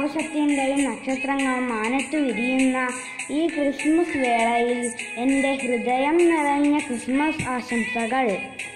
ആകാശത്തിൻ്റെയും നക്ഷത്രങ്ങൾ മാനത്തു വിരിയുന്ന ഈ ക്രിസ്മസ് വേളയിൽ എൻ്റെ ഹൃദയം നിറഞ്ഞ ക്രിസ്മസ് ആശംസകൾ.